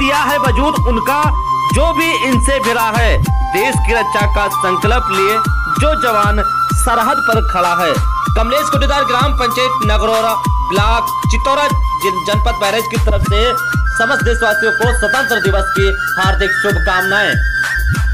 दिया है वजूद उनका जो भी इनसे भिड़ा है। देश की रक्षा का संकल्प लिए जो जवान सरहद पर खड़ा है। कमलेश कोटेदार, ग्राम पंचायत नगरौरा, ब्लॉक चित्तौरा, जनपद बहराइच की तरफ से समस्त देशवासियों को स्वतंत्र दिवस की हार्दिक शुभकामनाएं।